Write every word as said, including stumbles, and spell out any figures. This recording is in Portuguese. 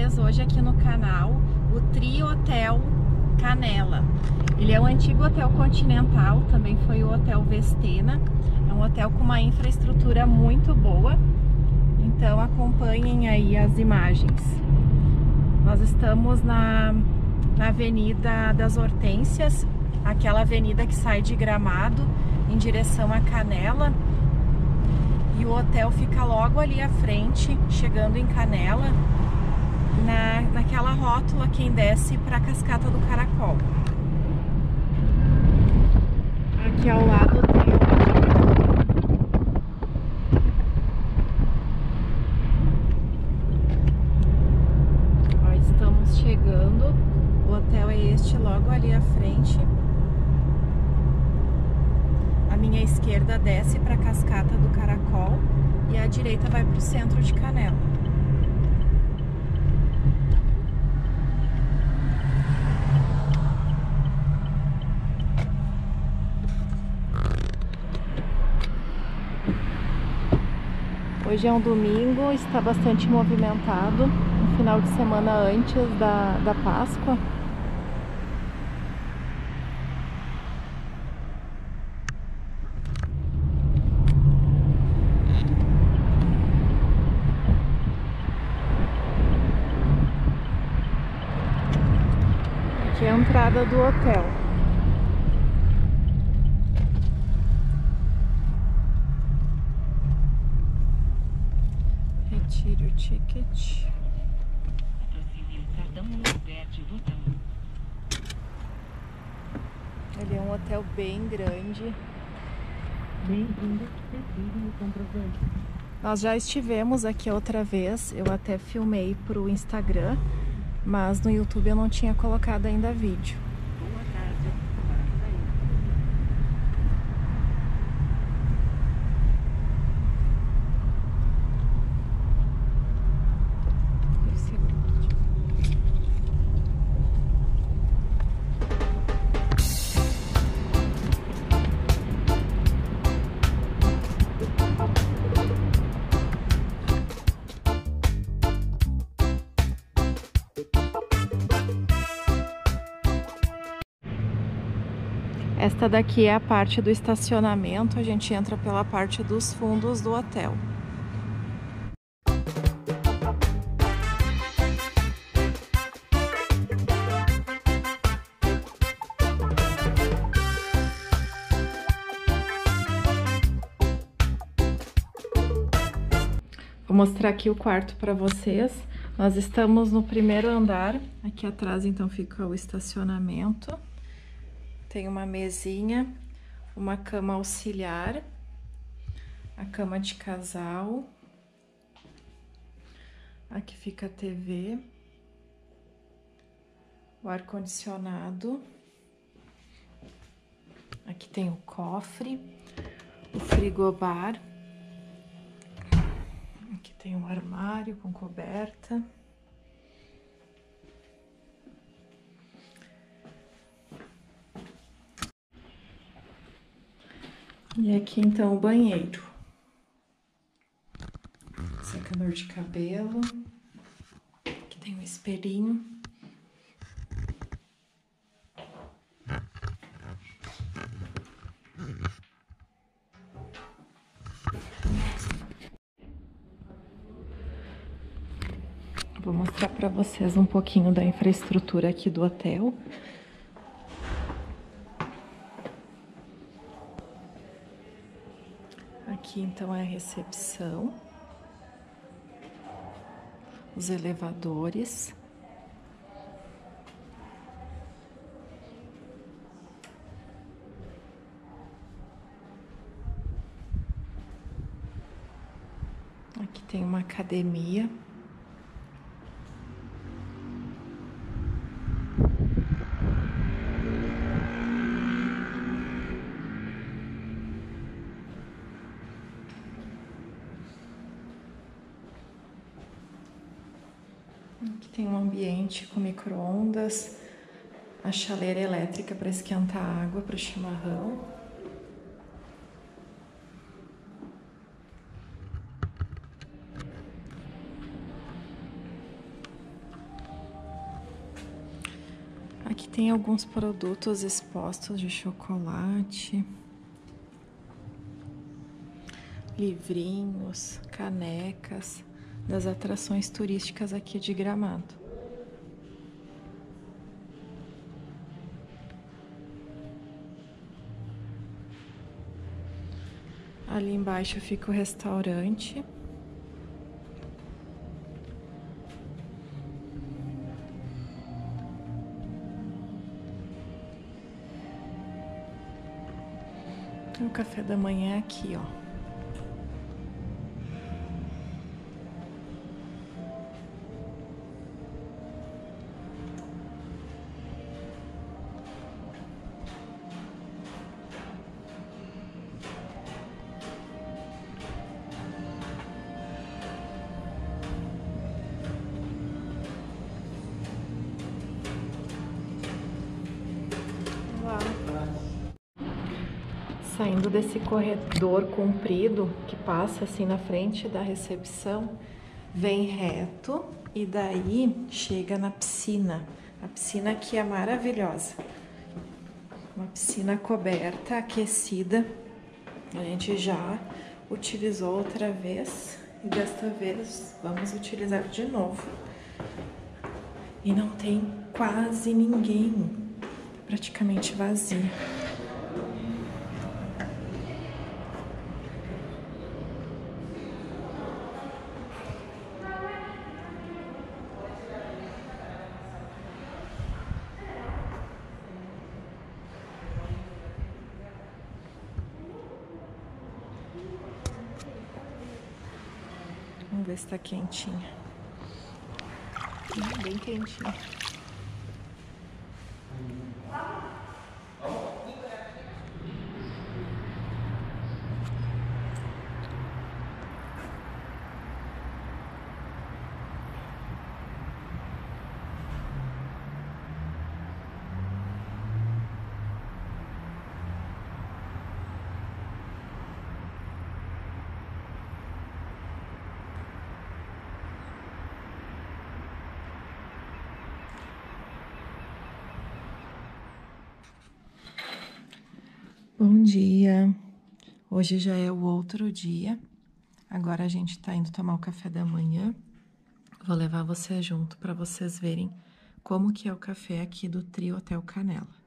vocês hoje aqui no canal o Tri Hotel Canela. Ele é um antigo hotel continental, também foi o Hotel Vestena. É um hotel com uma infraestrutura muito boa, então acompanhem aí as imagens. Nós estamos na, na Avenida das Hortênsias, aquela avenida que sai de Gramado em direção a Canela. E o hotel fica logo ali à frente, chegando em Canela, na, naquela rótula quem desce para a Cascata do Caracol. Aqui ao lado tem o... Ó, estamos chegando, o hotel é este logo ali à frente. A minha esquerda desce para a Cascata do Caracol e a direita vai para o centro de Canela. Hoje é um domingo, está bastante movimentado, um final de semana antes da, da Páscoa. Aqui é a entrada do hotel. Retire o ticket. Ele é um hotel bem grande. Nós já estivemos aqui outra vez, eu até filmei para o Instagram, mas no YouTube eu não tinha colocado ainda vídeo. Esta daqui é a parte do estacionamento, a gente entra pela parte dos fundos do hotel. Vou mostrar aqui o quarto para vocês. Nós estamos no primeiro andar, aqui atrás então fica o estacionamento. Tem uma mesinha, uma cama auxiliar, a cama de casal. Aqui fica a T V, o ar-condicionado. Aqui tem o cofre, o frigobar. Aqui tem um armário com coberta. E aqui então o banheiro, secador de cabelo, aqui tem um espelhinho. Vou mostrar para vocês um pouquinho da infraestrutura aqui do hotel. Aqui então é a recepção, os elevadores. Aqui tem uma academia. Aqui tem um ambiente com micro-ondas, a chaleira elétrica para esquentar a água para o chimarrão. Tem alguns produtos expostos de chocolate, livrinhos, canecas das atrações turísticas aqui de Gramado. Ali embaixo fica o restaurante. O café da manhã é aqui, ó. Saindo desse corredor comprido que passa assim na frente da recepção, vem reto e daí chega na piscina. A piscina aqui é maravilhosa. Uma piscina coberta, aquecida. A gente já utilizou outra vez e desta vez vamos utilizar de novo. E não tem quase ninguém, praticamente vazio. Vamos ver se tá quentinha. Bem quentinha. Bom dia, hoje já é o outro dia, agora a gente tá indo tomar o café da manhã, vou levar você junto para vocês verem como que é o café aqui do Tri Hotel Canela.